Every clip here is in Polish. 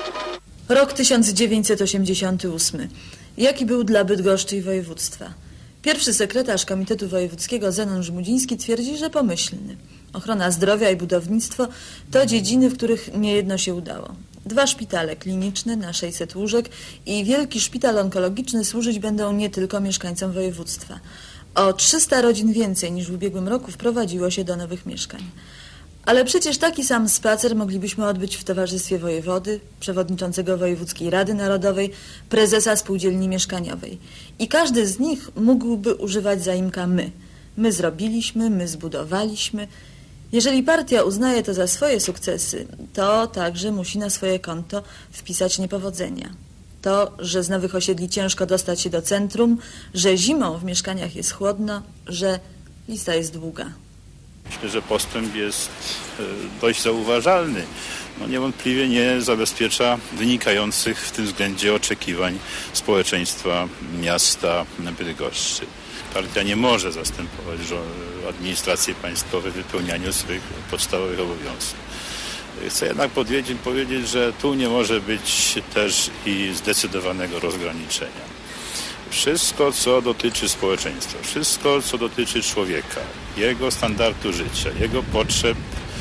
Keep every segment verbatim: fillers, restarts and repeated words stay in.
Rok tysiąc dziewięćset osiemdziesiąty ósmy. Jaki był dla Bydgoszczy i województwa? Pierwszy sekretarz Komitetu Wojewódzkiego Zenon Żmudziński twierdzi, że pomyślny. Ochrona zdrowia i budownictwo to dziedziny, w których niejedno się udało. Dwa szpitale kliniczne na sześćset łóżek i wielki szpital onkologiczny służyć będą nie tylko mieszkańcom województwa. O trzysta rodzin więcej niż w ubiegłym roku wprowadziło się do nowych mieszkań. Ale przecież taki sam spacer moglibyśmy odbyć w towarzystwie wojewody, przewodniczącego Wojewódzkiej Rady Narodowej, prezesa Spółdzielni Mieszkaniowej. I każdy z nich mógłby używać zaimka my. My zrobiliśmy, my zbudowaliśmy. Jeżeli partia uznaje to za swoje sukcesy, to także musi na swoje konto wpisać niepowodzenia. To, że z nowych osiedli ciężko dostać się do centrum, że zimą w mieszkaniach jest chłodno, że lista jest długa. Myślę, że postęp jest dość zauważalny. No niewątpliwie nie zabezpiecza wynikających w tym względzie oczekiwań społeczeństwa miasta Bydgoszczy. Partia nie może zastępować administracji państwowej w wypełnianiu swych podstawowych obowiązków. Chcę jednak powiedzieć, że tu nie może być też i zdecydowanego rozgraniczenia. Wszystko, co dotyczy społeczeństwa, wszystko, co dotyczy człowieka, jego standardu życia, jego potrzeb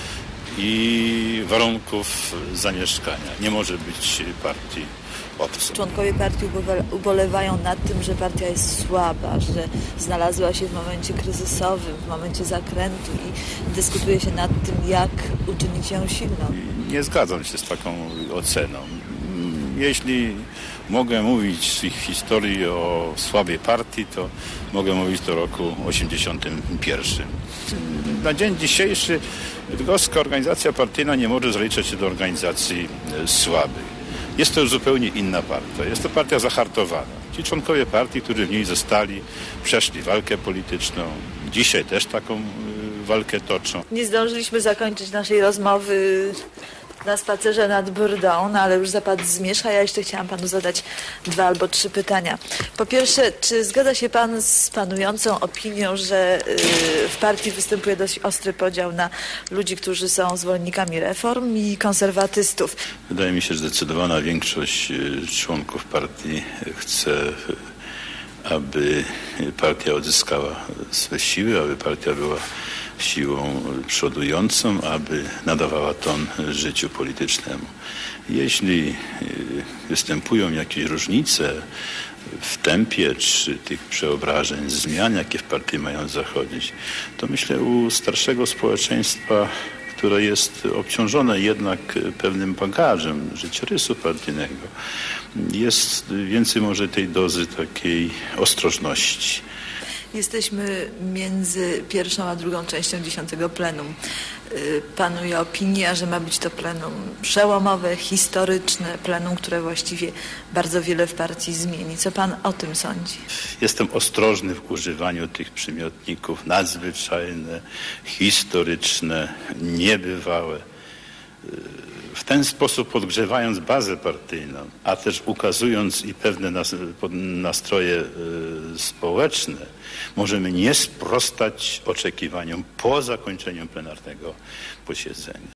i warunków zamieszkania, nie może być partii obcą. Członkowie partii ubolewają nad tym, że partia jest słaba, że znalazła się w momencie kryzysowym, w momencie zakrętu i dyskutuje się nad tym, jak uczynić ją silną. Nie zgadzam się z taką oceną. Jeśli mogę mówić w historii o słabej partii, to mogę mówić do roku osiemdziesiątym pierwszym. Na dzień dzisiejszy bydgoska organizacja partyjna nie może zaliczać się do organizacji słabych. Jest to już zupełnie inna partia. Jest to partia zahartowana. Ci członkowie partii, którzy w niej zostali, przeszli walkę polityczną. Dzisiaj też taką walkę toczą. Nie zdążyliśmy zakończyć naszej rozmowy na spacerze nad Brdą, no ale już zapadł zmierzch, a ja jeszcze chciałam panu zadać dwa albo trzy pytania. Po pierwsze, czy zgadza się pan z panującą opinią, że yy, w partii występuje dość ostry podział na ludzi, którzy są zwolennikami reform i konserwatystów? Wydaje mi się, że zdecydowana większość członków partii chce, aby partia odzyskała swe siły, aby partia była siłą przodującą, aby nadawała ton życiu politycznemu. Jeśli występują jakieś różnice w tempie czy tych przeobrażeń, zmian, jakie w partii mają zachodzić, to myślę u starszego społeczeństwa, które jest obciążone jednak pewnym bagażem życiorysu partyjnego, jest więcej może tej dozy takiej ostrożności. Jesteśmy między pierwszą a drugą częścią dziesiątego plenum. Panuje opinia, że ma być to plenum przełomowe, historyczne, plenum, które właściwie bardzo wiele w partii zmieni. Co pan o tym sądzi? Jestem ostrożny w używaniu tych przymiotników nadzwyczajne, historyczne, niebywałe. W ten sposób podgrzewając bazę partyjną, a też ukazując i pewne nastroje społeczne, możemy nie sprostać oczekiwaniom po zakończeniu plenarnego posiedzenia.